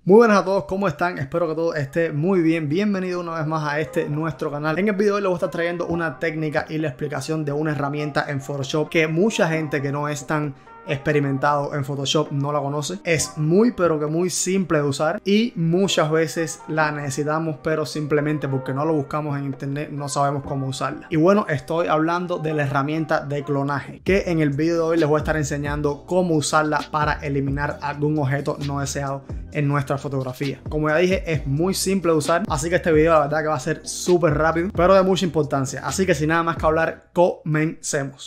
Muy buenas a todos, ¿cómo están? Espero que todo esté muy bien. Bienvenido una vez más a nuestro canal. En el video de hoy les voy a estar trayendo una técnica y la explicación de una herramienta en Photoshop que mucha gente que no es tan experimentado en Photoshop no la conoce. Es muy pero que muy simple de usar y muchas veces la necesitamos, pero simplemente porque no lo buscamos en internet no sabemos cómo usarla. Y bueno, estoy hablando de la herramienta de clonaje, que en el video de hoy les voy a estar enseñando cómo usarla para eliminar algún objeto no deseado en nuestra fotografía. Como ya dije, es muy simple de usar, así que este video la verdad que va a ser súper rápido, pero de mucha importancia. Así que sin nada más que hablar, comencemos.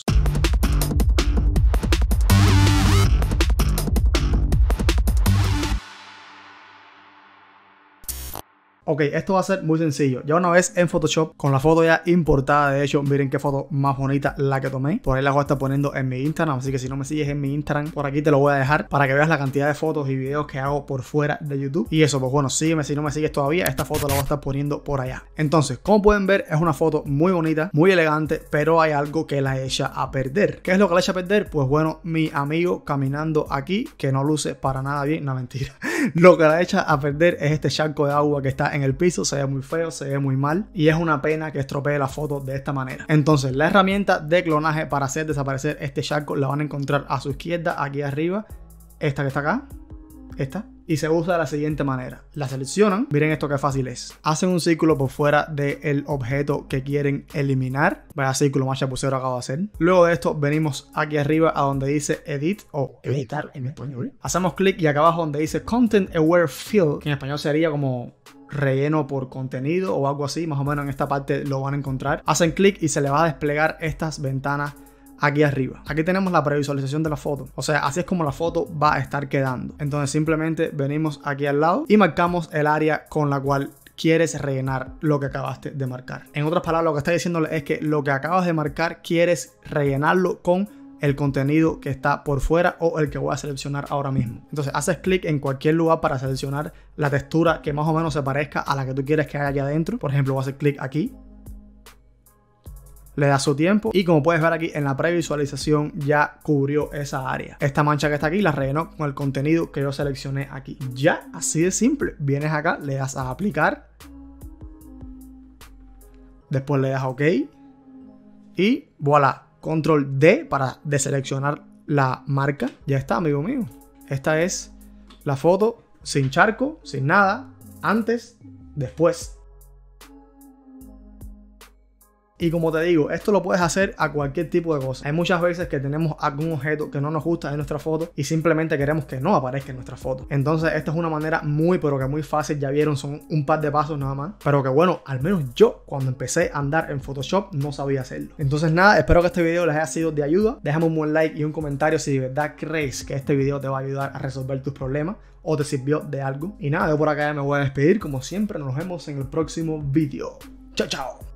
Ok, esto va a ser muy sencillo. Ya una vez en Photoshop, con la foto ya importada, de hecho, miren qué foto más bonita la que tomé. Por ahí la voy a estar poniendo en mi Instagram, así que si no me sigues en mi Instagram, por aquí te lo voy a dejar para que veas la cantidad de fotos y videos que hago por fuera de YouTube. Y eso, pues bueno, sígueme si no me sigues todavía, esta foto la voy a estar poniendo por allá. Entonces, como pueden ver, es una foto muy bonita, muy elegante, pero hay algo que la echa a perder. ¿Qué es lo que la echa a perder? Pues bueno, mi amigo caminando aquí, que no luce para nada bien, no mentira. Lo que la echa a perder es este charco de agua que está en el piso, se ve muy feo, se ve muy mal y es una pena que estropee la foto de esta manera. Entonces la herramienta de clonaje para hacer desaparecer este charco la van a encontrar a su izquierda, aquí arriba, esta que está acá, esta, y se usa de la siguiente manera. La seleccionan, miren esto que fácil es, hacen un círculo por fuera del objeto que quieren eliminar, vaya círculo más chapucero acabo de hacer. Luego de esto venimos aquí arriba a donde dice edit o editar en español, hacemos clic y acá abajo donde dice content aware fill, que en español sería como relleno por contenido o algo así, más o menos en esta parte lo van a encontrar. Hacen clic y se le va a desplegar estas ventanas aquí arriba. Aquí tenemos la previsualización de la foto, o sea, así es como la foto va a estar quedando. Entonces simplemente venimos aquí al lado y marcamos el área con la cual quieres rellenar lo que acabaste de marcar. En otras palabras, lo que está diciéndole es que lo que acabas de marcar quieres rellenarlo con el contenido que está por fuera o el que voy a seleccionar ahora mismo. Entonces haces clic en cualquier lugar para seleccionar la textura que más o menos se parezca a la que tú quieres que haya aquí adentro. Por ejemplo, voy a hacer clic aquí, le das su tiempo y como puedes ver aquí en la previsualización ya cubrió esa área. Esta mancha que está aquí la rellenó con el contenido que yo seleccioné aquí. Ya, así de simple. Vienes acá, le das a aplicar, después le das a OK y voilà. Control D para deseleccionar la marca. Ya está, amigo mío. Esta es la foto sin charco, sin nada, antes, después. Y como te digo, esto lo puedes hacer a cualquier tipo de cosa. Hay muchas veces que tenemos algún objeto que no nos gusta en nuestra foto y simplemente queremos que no aparezca en nuestra foto. Entonces esta es una manera muy pero que muy fácil. Ya vieron, son un par de pasos nada más. Pero que bueno, al menos yo cuando empecé a andar en Photoshop no sabía hacerlo. Entonces nada, espero que este video les haya sido de ayuda. Déjame un buen like y un comentario si de verdad crees que este video te va a ayudar a resolver tus problemas o te sirvió de algo. Y nada, yo por acá ya me voy a despedir. Como siempre, nos vemos en el próximo video. Chao, chao.